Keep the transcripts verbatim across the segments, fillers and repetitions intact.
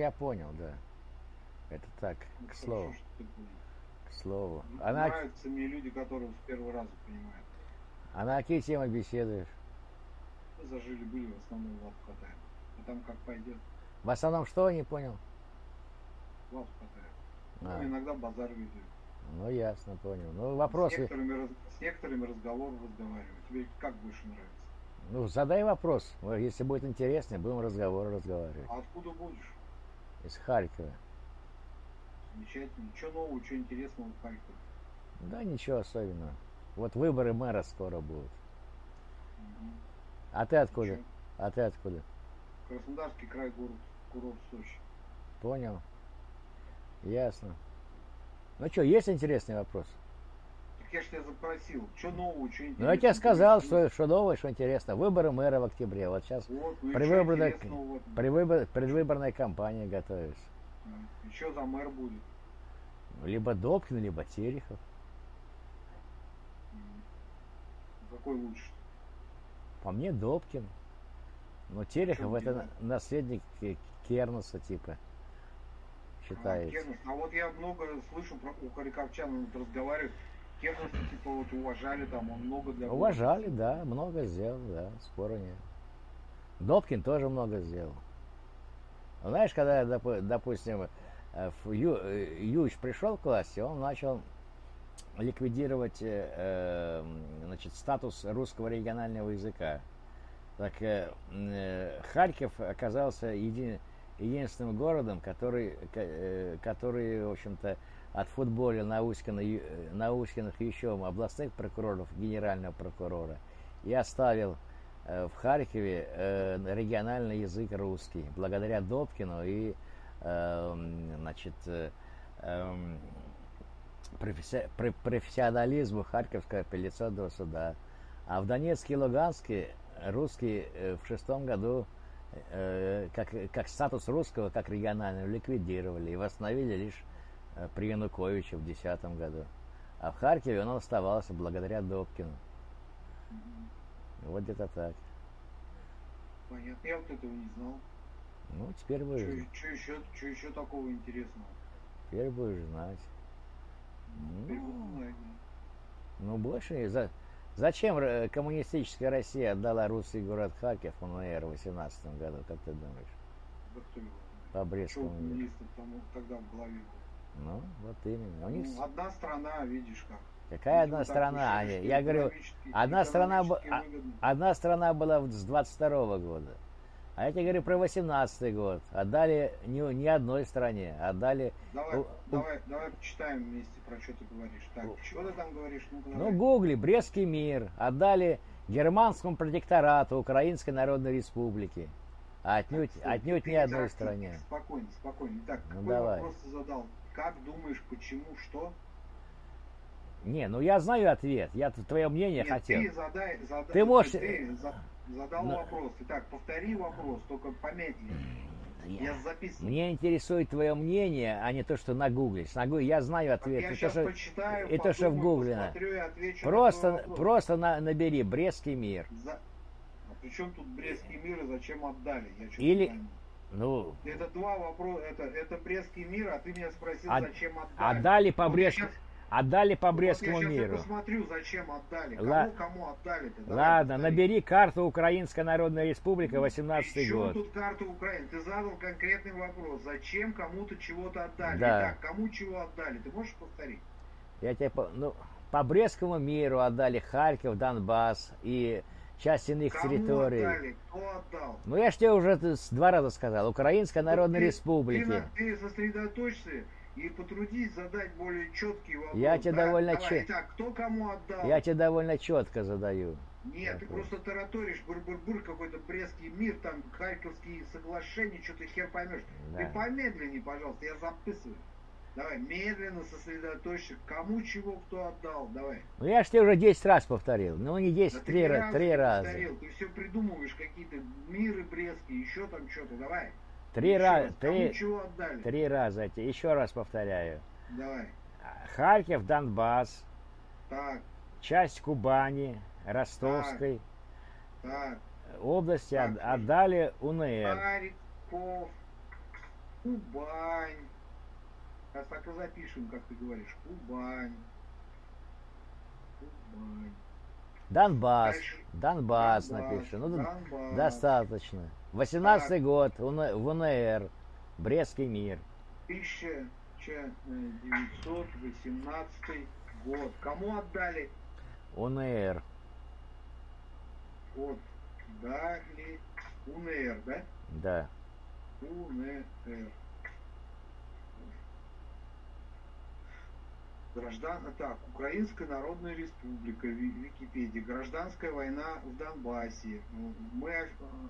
я понял, да. Это так, Ну, к хорошо, слову. что ты понял. К слову. Ну, А на, нравятся мне люди, которые с первого раза понимают. а на какие темы беседуешь? Мы зажили были, в основном лав катаем. А там как пойдет, В основном что, не понял? лав катаем. А, Ну, иногда базар ведем. ну ясно, понял. Ну С вопросы, некоторыми, раз- с некоторыми разговор разговариваю. Тебе как больше нравится? ну задай вопрос. Если будет интересно, будем разговор разговаривать. А откуда будешь? Из Харькова. Замечательно. Что нового, что интересного в Харькове? Да ничего особенного. Вот выборы мэра скоро будут. Мгм. А ты откуда? Ничего. А ты откуда? Краснодарский край, город, курорт Сочи. Понял. Ясно. Ну что, есть интересный вопрос? Так я ж тебя запросил. Что нового, что интересного? Ну я тебе сказал, что, что новое, что интересно. Выборы мэра в октябре. Вот сейчас Вот, ну и при что выборной, интересного в этом? при выбор- предвыборной кампании готовишься. А, И что за мэр будет? Либо Добкин, либо Терехов. М. Какой лучше? По мне Добкин. Но Терехов чем это дело? на- наследник Ке- Кернеса типа А, считается. Кернес. А вот я много слышу про у харьковчан вот разговаривают. Кернеса типа вот уважали там, он много для города Уважали, сделал. да, много сделал, да, спора нет. Добкин тоже много сделал. Знаешь, когда, допу- допустим, э, в Ю- э, Юч пришел к власти, он начал ликвидировать э, э, значит, статус русского регионального языка. Так э, э, Харьков оказался еди- единственным городом, который, ко- э, который, в общем-то, отфутболил Науськина, Ю- э, Науськиных еще областных прокуроров, генерального прокурора, и оставил э, в Харькове э, региональный язык русский, благодаря Добкину и э, значит, э, э, професси- пр- профессионализму Харьковского апелляционного суда. А в Донецке и Луганске русский э, в шестом году э, как, как статус русского, как регионального, ликвидировали и восстановили лишь э, при Януковиче в десятом году. А в Харькове он оставался благодаря Добкину. Мгм. Вот где-то так. Понятно. Я вот этого не знал. Ну, теперь будешь, Что еще, что еще такого интересного? теперь будешь знать. Теперь Ну, буду знать, да. ну больше не за... Зачем э, коммунистическая Россия отдала русский город Харьков УНР в восемнадцатом году, как ты думаешь? Да кто его знает. По Что у Брестскому миру. коммунистов там вот тогда в голове было? Ну, вот именно. У них Ну, одна страна, видишь как. какая Видимо, одна так страна? решили, Они- что Я говорю, экономически- одна страна, б- экономически а- выгодно. одна страна была в- с двадцать второго года. А я тебе говорю про восемнадцатый год. Отдали не, не одной стране, отдали... Давай, у- у- давай, давай почитаем вместе, про что ты говоришь. Так, У- что ты там говоришь? Ну-ка, Ну, давай. гугли, Брестский мир. Отдали германскому протекторату Украинской Народной Республики. А отнюдь, Так, стой, отнюдь ты- не ты- одной так, стране. Спокойно, спокойно. Так, Ну, какой давай. вопрос ты задал? Как думаешь, почему, что? Не, ну я знаю ответ. Я т- твое мнение Нет, хотел. ты задай, задай, Ты можешь- ты за- задал Ну- вопрос. Итак, повтори вопрос, только помедленнее. Я записываю. Мне интересует твое мнение, а не то, что нагуглишь. Нагу... Я знаю Так ответ. я и то, сейчас что... почитаю, и то, что в подумаю, гугле. посмотрю и отвечу на Просто, твой вопрос. просто на- набери Брестский мир. За- А при чем тут Брестский мир и зачем отдали? Я что-то Или- не пойму. Ну, Это два вопроса. Это, это Брестский мир, а ты меня спросил, От- зачем отдали. отдали по Вот Брестскому, я щас- отдали по вот Брестскому я щас и миру. посмотрю, зачем отдали. Кому, Ла- кому отдали-то? Давай Ладно, повтори. набери карту Украинской Народной Республики, восемнадцатый Причем год. тут карта Украины? Ты задал конкретный вопрос. Зачем кому-то чего-то отдали? Да. Итак, кому чего отдали? Ты можешь повторить? Я тебе по... ну, по Брестскому миру отдали Харьков, Донбасс и часть иных Кому территорий. отдали? Кто отдал? Ну я ж тебе уже т- с- два раза сказал. Украинской Народной Ты- Республики. Ты, на- ты сосредоточься и потрудись задать более четкий вопрос. Я тебе Да? довольно Давай, чё- Итак, кто кому отдал? Я тебе довольно четко задаю. Нет, ты вопрос. просто тараторишь, бур-бур-бур, какой-то Брестский мир, там, Харьковские соглашения, что ты хер поймешь. Да. Ты помедленнее, пожалуйста, я записываю. Давай, медленно сосредоточься, кому чего кто отдал, давай. Ну я ж тебе уже десять раз повторил. Ну не Да десять, ты три, ни ра- разу три не раза. повторил, ты все придумываешь, какие-то миры Брестские, еще там что-то, давай. Три Еще раза. раз, Кому Три, чего отдали? три раза. Я тебе еще раз повторяю. Давай. Харьков, Донбасс, Так, часть Кубани, Ростовской так. области Так, от- отдали УНР. Харьков, Кубань. Сейчас так и запишем, как ты говоришь. Кубань. Кубань. Донбасс. Дальше. Донбасс, Донбасс, напишем. Ну, Донбасс. достаточно. восемнадцатый год. УН ВНР. Брестский мир. тысяча девятьсот восемнадцатый год. Кому отдали? УНР. Отдали УНР, да? Да. УНР. Граждан... Так, Украинская Народная Республика, Википедия. Гражданская война в Донбассе. Мы э,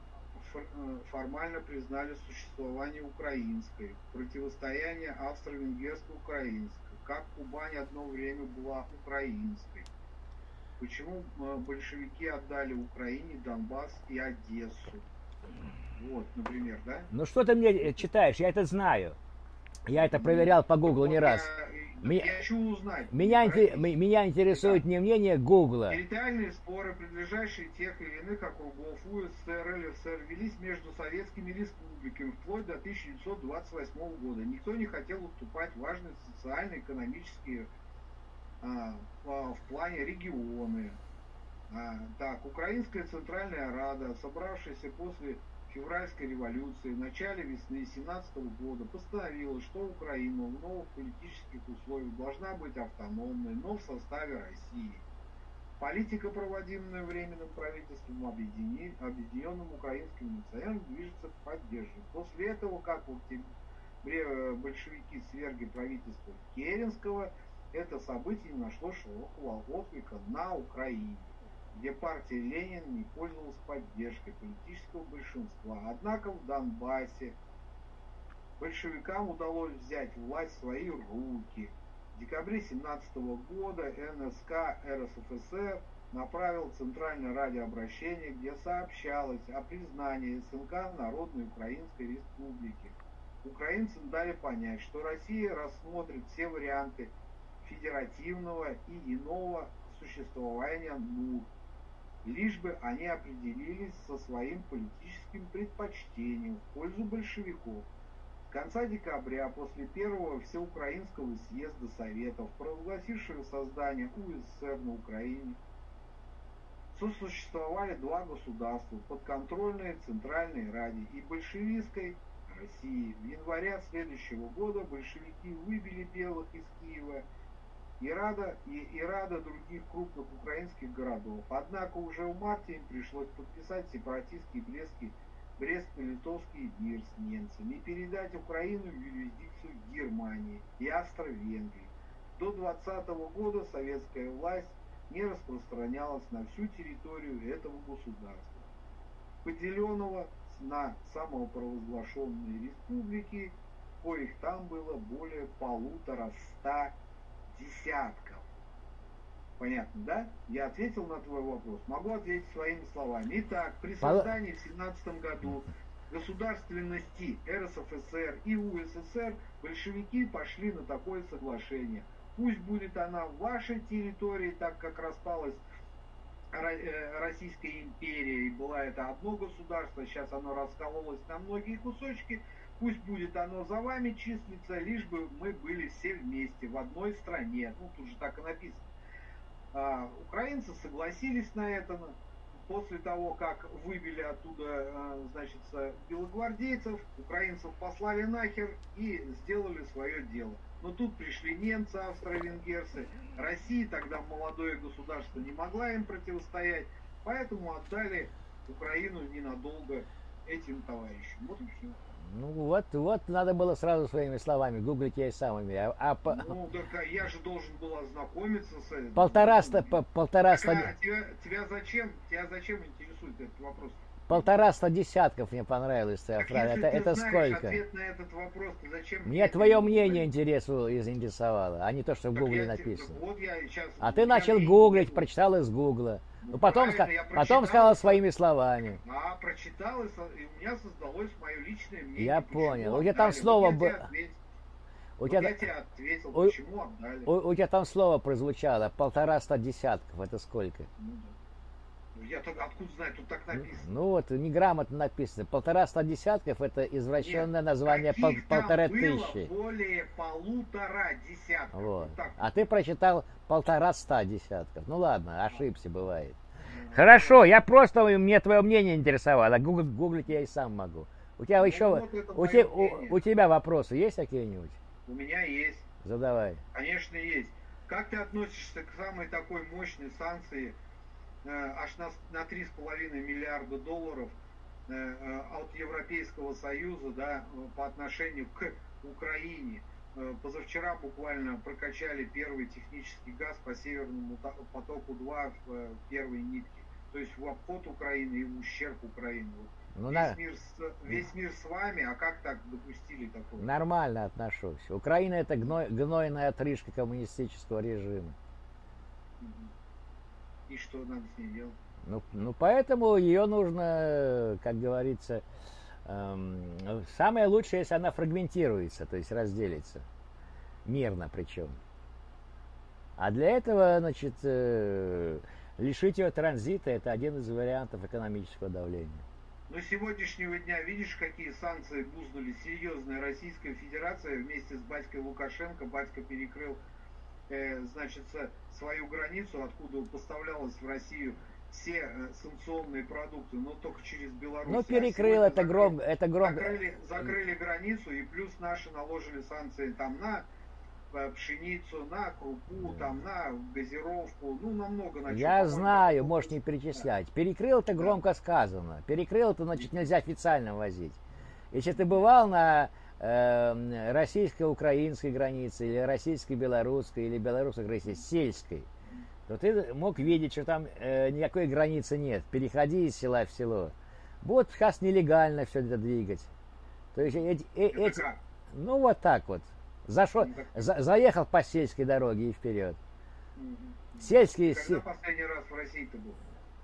фор- формально признали существование украинской. Противостояние австро-венгерско-украинской. Как Кубань одно время была украинской. Почему э, большевики отдали Украине Донбасс и Одессу? Вот, например, да? Ну что ты мне читаешь? Я это знаю. Я это проверял по Гуглу Вот не я, раз. Я Меня, хочу узнать. меня, инте- меня интересует не мнение Гугла. Территориальные споры, предлежащие тех или иных округов УССР и ЛССР, велись между советскими республиками вплоть до тысяча девятьсот двадцать восьмого года. Никто не хотел уступать важные социально-экономические а, а, в плане регионы. А, так, Украинская Центральная Рада, собравшаяся после февральской революции в начале весны семнадцатого года, постановила, что Украина в новых политических условиях должна быть автономной, но в составе России. Политика, проводимая временным правительством объедини... Объединенным Украинским националом, движется к поддержке. После этого, как в октябре большевики свергли правительство Керенского, это событие не нашло широкого отклика на Украине, где партия Ленина не пользовалась поддержкой политического большинства. Однако в Донбассе большевикам удалось взять власть в свои руки. В декабре семнадцатого года эн эс ка эр эс эф эс эр направил Центральное радиообращение, где сообщалось о признании эс эн ка Народной Украинской Республики. Украинцам дали понять, что Россия рассмотрит все варианты федеративного и иного существования НУР, лишь бы они определились со своим политическим предпочтением в пользу большевиков. С конца декабря, после первого всеукраинского съезда Советов, провозгласившего создание у эс эс эр на Украине, сосуществовали два государства, подконтрольные Центральной Раде и большевистской России. В январе следующего года большевики выбили белых из Киева и Рада, и, и Рада других крупных украинских городов. Однако уже в марте им пришлось подписать сепаратистский Брестский, Брест-Литовский мир с немцами и передать Украину в юрисдикцию Германии и Австро-Венгрии. До двадцатого года советская власть не распространялась на всю территорию этого государства, поделенного на самопровозглашенные республики, коих там было более полутора ста десятков. Понятно, да? Я ответил на твой вопрос. Могу ответить своими словами. Итак, при создании в семнадцатом году государственности эр эс эф эс эр и у эс эс эр большевики пошли на такое соглашение. Пусть будет она в вашей территории, так как распалась Российская империя и была это одно государство, сейчас оно раскололось на многие кусочки. Пусть будет оно за вами числится, лишь бы мы были все вместе в одной стране. Ну, тут же так и написано. А, украинцы согласились на это после того, как выбили оттуда, а, значит, белогвардейцев. Украинцев послали нахер и сделали свое дело. Но тут пришли немцы, австро-венгерцы. Россия тогда молодое государство не могла им противостоять, поэтому отдали Украину ненадолго этим товарищам. Вот и все. Ну вот, вот надо было сразу своими словами гуглить я и самыми. А, а, ну так я же должен был ознакомиться с этим. Полтораста, по, полтораста... Так, а тебя, тебя зачем, тебя зачем интересует этот вопрос? Полтораста десятков мне понравилась твоя фраза. Это, это сколько? Ответ на этот вопрос, зачем мне твое мнение интересовало, а не то, что в гугле написано. Вот я сейчас, а ты начал гуглить, прочитал из гугла. Ну, ну потом, потом сказал своими словами. А, прочитал, и у меня создалось мое личное мнение. Я понял. У тебя там слово было. У вот тебя, я тебе ответил, у, почему отдали. У, у тебя там слово прозвучало, полтораста десятков, это сколько? Ну, да. Я так, откуда знаю, тут так написано. Ну вот, неграмотно написано. Полтораста десятков это извращенное Нет, название пол, полторы было тысячи. Более полутора десятков. Вот. Вот так. А ты прочитал полтораста десятков. Ну ладно, ошибся, бывает. Хорошо, я просто, мне твое мнение интересовало. Гугл, гуглить я и сам могу. У тебя Ну, еще, вот это у, мое те, у, мнение. у тебя вопросы есть какие-нибудь? У меня есть. Задавай. Конечно, есть. Как ты относишься к самой такой мощной санкции, э, аж на, на три с половиной миллиарда долларов э, э, от Европейского Союза, да, по отношению к Украине? Э, позавчера буквально прокачали первый технический газ по Северному потоку два в э, первой нитке. То есть в обход Украины и в ущерб Украины. Ну, весь, на... мир с, весь мир с вами, а как так допустили такое? Нормально отношусь. Украина это гной, гнойная отрыжка коммунистического режима. И что надо с ней делать? Ну, ну поэтому ее нужно, как говорится, эм, самое лучшее, если она фрагментируется, то есть разделится. Мирно причем. А для этого, значит, э, лишить ее транзита это один из вариантов экономического давления. Но с сегодняшнего дня видишь, какие санкции гузнули серьезная Российская Федерация вместе с батькой Лукашенко. Батька перекрыл, э, значит, свою границу, откуда поставлялось в Россию все э, санкционные продукты, но только через Беларусь. Ну, перекрыл, а это громко. Это громко. Закрыли, закрыли границу, и плюс наши наложили санкции там на пшеницу, на крупу, там, на газировку, ну, намного на Я что, знаю, можешь не перечислять. Да. Перекрыл это громко сказано. Перекрыл это, значит, нельзя официально возить. Если ты бывал на э, российско-украинской границе, или российско-белорусской, или белорусско-сельской, то ты мог видеть, что там э, никакой границы нет. Переходи из села в село. Вот сейчас нелегально все это двигать. То есть эти, э, эти, ну вот так вот. Зашел, за, заехал по сельской дороге и вперед. Угу. Сельские... Когда последний раз в России-то был?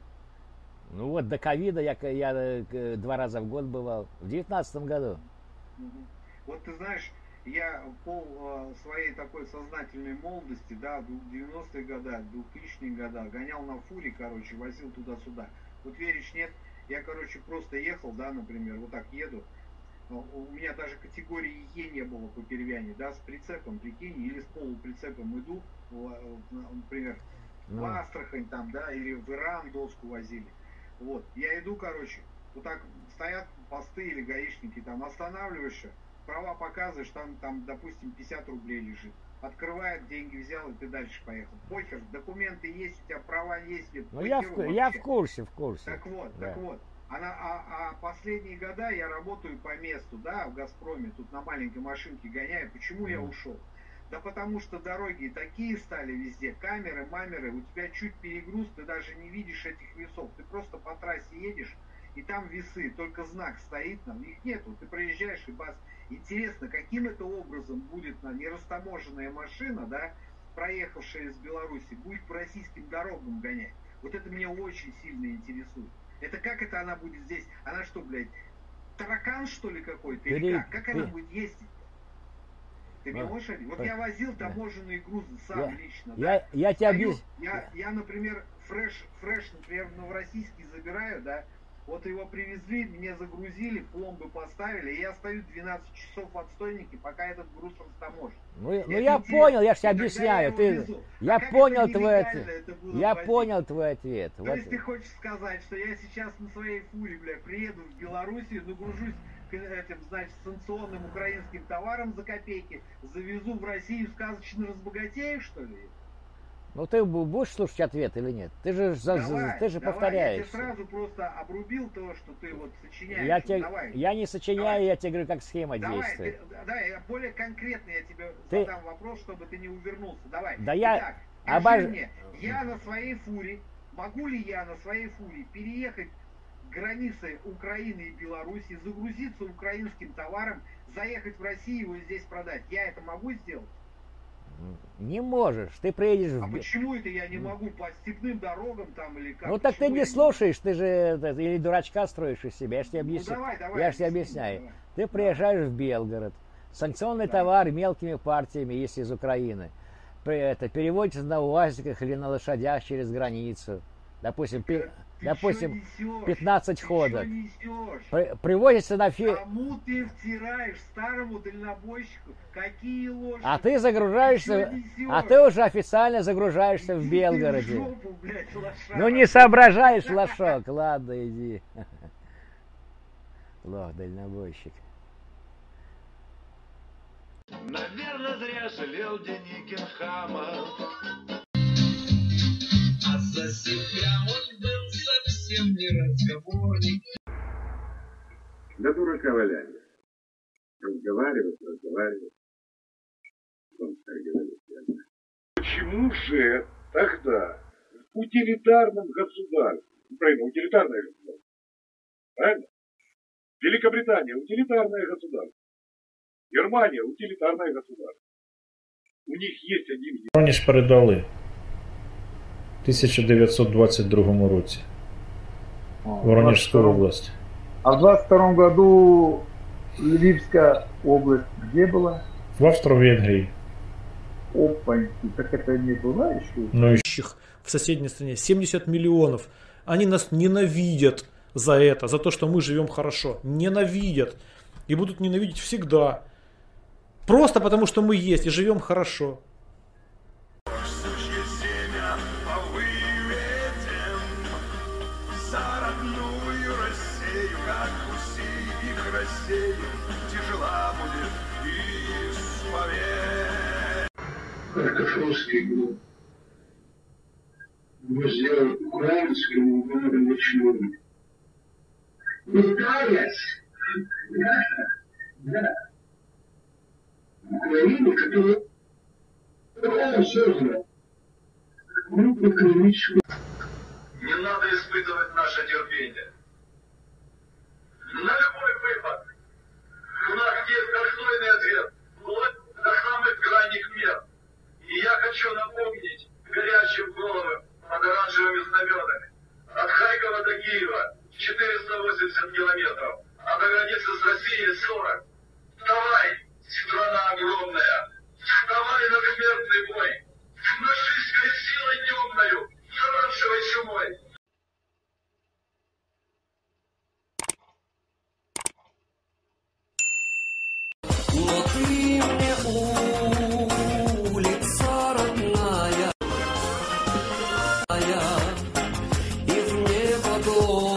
Ну вот до ковида я, я два раза в год бывал. В девятнадцатом году. Угу. Вот ты знаешь, я пол своей такой сознательной молодости, да, в девяностые годы, двухтысячные годы, гонял на фуре, короче, возил туда-сюда. Вот веришь, нет, я, короче, просто ехал, да, например, вот так еду. У меня даже категории Е не было по Перевяне, да, с прицепом, прикинь, или с полуприцепом иду, например, ну. в Астрахань там, да, или в Иран доску возили. Вот, я иду, короче, вот так стоят посты или гаишники, там, останавливаешься, права показываешь, там, там, допустим, пятьдесят рублей лежит. Открывает, деньги взял, и ты дальше поехал. Похер, документы есть, у тебя права есть. Ну, я в, я в курсе, в курсе. Так вот, да. так вот. А, на, а, а последние года я работаю по месту, да, в Газпроме, тут на маленькой машинке гоняю. Почему mm. я ушел? Да потому что дороги такие стали везде, камеры, мамеры, у тебя чуть перегруз, ты даже не видишь этих весов. Ты просто по трассе едешь, и там весы, только знак стоит, там их нету. Ты проезжаешь и бас. Интересно, каким это образом будет на нерастаможенная машина, да, проехавшая из Беларуси, будет по российским дорогам гонять? Вот это меня очень сильно интересует. Это как это она будет здесь? Она что, блядь, таракан, что ли, какой-то? Или Пере... как? Как она будет ездить? Ты мне можешь объяснить? Вот я возил таможенные грузы сам я, лично. Я, да? я тебе Стою, объясню. Я, я, например, фреш, фреш, например, в Новороссийске забираю, да, вот его привезли, мне загрузили, пломбы поставили, и я стою двенадцать часов в отстойнике, пока этот груз растаможен. Ну, ну я понял, я же тебе объясняю. Я, ты, я а понял твой ответ. Я возить? понял твой ответ. То вот. есть ты хочешь сказать, что я сейчас на своей фуре, бля, приеду в Белоруссию, нагружусь этим, значит, санкционным украинским товаром за копейки, завезу в Россию, сказочно разбогатею, что ли? Ну ты будешь слушать ответ или нет? Ты же, давай, ты же давай, повторяешься. Я тебе сразу просто обрубил то, что ты вот сочиняешь. Я, тебе, давай. я не сочиняю, давай. я тебе говорю, как схема давай, действует. Ты, давай, я более конкретно я тебе ты... задам вопрос, чтобы ты не увернулся. Давай. Да я... Итак, Обож... скажи мне, я на своей фуре, могу ли я на своей фуре переехать границы Украины и Беларуси, загрузиться украинским товаром, заехать в Россию и его здесь продать? Я это могу сделать? Не можешь, ты приедешь а в... почему это я не могу? По степным дорогам там или как? Ну так почему ты не слушаешь, ты же или дурачка строишь из себя, я же тебе объясняю. Ну, давай, давай, я же тебе объясни, объясняю. давай. Ты приезжаешь в Белгород, санкционный да. товар мелкими партиями, если из Украины, это, переводится на УАЗиках или на лошадях через границу. допустим, пи, допустим несешь? пятнадцать Ты ходок. При, привозится на фи... Кому ты втираешь, старому дальнобойщику? Какие ложки? А ты загружаешься, а ты уже официально загружаешься в Белгороде. Жопу, блядь, ну не соображаешь, лошок, ладно, иди. Лох, дальнобойщик. Наверное, зря жалел Деникин хама. А за себя он был совсем не разговорник. Да дурака валяли. Разговаривать, разговаривать. Почему же тогда в утилитарном государстве, Украина утилитарное государство, правильно? Великобритания утилитарное государство, Германия утилитарное государство. У них есть один... Воронеж передали в тисяча дев'ятсот двадцять другому році. Воронежскую область. А в двадцать втором году Львивская область где была? В Австро-Венгрии. Опаньки, так это не была еще? Ну, еще в соседней стране семьдесят миллионов. Они нас ненавидят за это, за то, что мы живем хорошо. Ненавидят. И будут ненавидеть всегда. Просто потому, что мы есть и живем хорошо. Карташовский был. Мы сделали украинскому городу ничего. Пытаясь, да, да, Украину, которая он создал, мы экономическую. Не надо испытывать наше терпение. На любой выпад у нас есть достойный ответ, вплоть до самых крайних мер. И я хочу напомнить горящим головы под оранжевыми знаменами. От Харькова до Киева четыреста восемьдесят километров, а до границы с Россией сорок. Вставай, страна огромная, вставай на смертный бой, нашистской силой темною, с оранжевой чумой. Но ты мне улица родная, и в небо дом.